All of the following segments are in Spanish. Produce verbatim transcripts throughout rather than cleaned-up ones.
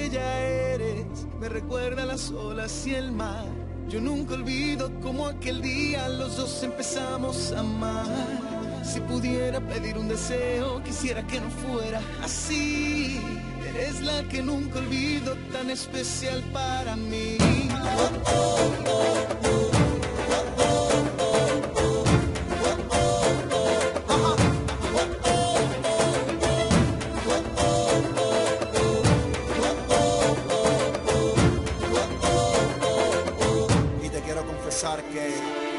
bella eres, me recuerda a las olas y el mar. Yo nunca olvido cómo aquel día los dos empezamos a amar. Si pudiera pedir un deseo, quisiera que no fuera así. Eres la que nunca olvido, tan especial para mí. Oh, oh, oh, oh. Que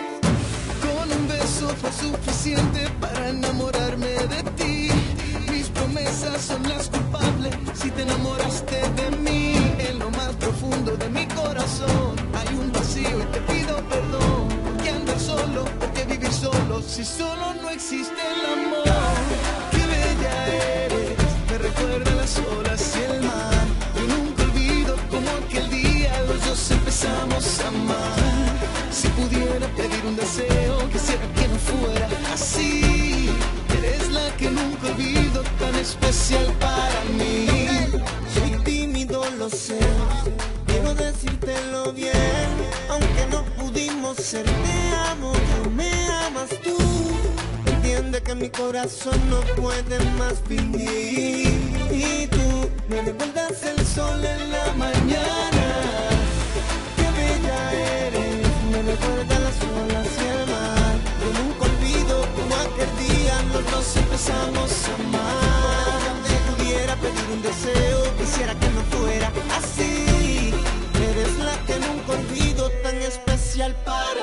con un beso fue suficiente para enamorarme de ti. Mis promesas son las culpables si te enamoraste de mí. En lo más profundo de mi corazón hay un vacío y te pido perdón. ¿Por qué andar solo? ¿Por qué vivir solo? Si solo no existe el amor. Qué bella eres, me recuerda a las olas y el mar. Yo nunca olvido cómo aquel día los dos empezamos a amar. Si pudiera pedir un deseo, quisiera que no fuera así. Eres la que nunca olvido, tan especial para mí. Soy tímido, lo sé, quiero decírtelo bien. Aunque no pudimos ser, te amo, tú me amas tú. Entiende que mi corazón no puede más vivir. Y tú me recuerdas el sol en la mañana. Qué bella eres, me recuerda las olas y el mar. Yo nunca olvido como aquel día los dos empezamos a amar. Si pudiera pedir un deseo, quisiera que no fuera así. Eres la que nunca olvido, tan especial para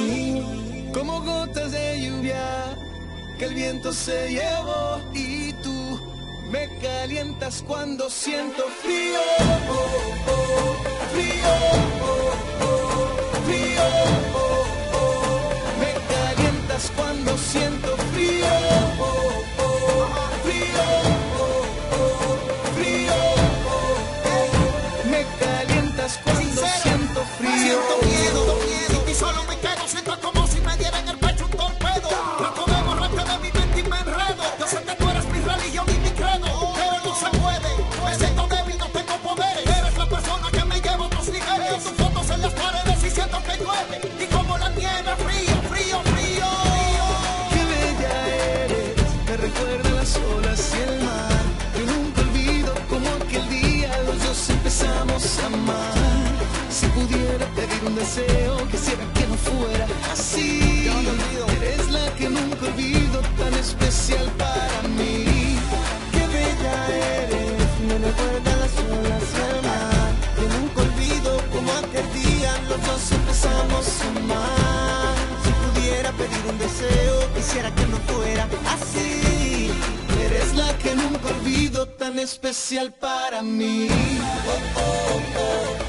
mí. Como gotas de lluvia que el viento se llevó. Y tú me calientas cuando siento frío. Oh, oh, frío, oh, oh, frío, oh, oh. Me calientas cuando siento frío. Oh, oh, frío, oh, oh, frío, oh, oh. Me calientas cuando siento frío. Siento miedo, miedo, y solo me quedo, siento como si me diera en el pecho un torpedo. Trato de borrarte de mi mente y me enredo. Yo sé que tú eres mi religión y mi credo, pero no se puede. Me siento débil, no tengo poderes. Eres la persona que me lleva a otros niveles. Tus fotos en las paredes y siento que llueve. Y como la nieve, frío, frío, frío. Qué bella eres, me recuerda a las olas y el mar. Yo nunca olvido cómo aquel día los dos empezamos a amar. Si pudiera pedir un deseo, quisiera que no fuera así. Eres la que nunca olvido, tan especial para mí. Qué bella eres, me recuerda a las olas y el mar. Yo nunca olvido como aquel día los dos empezamos a amar. Si pudiera pedir un deseo, quisiera que no fuera así. Eres la que nunca olvido, tan especial para mí. Oh, oh, oh.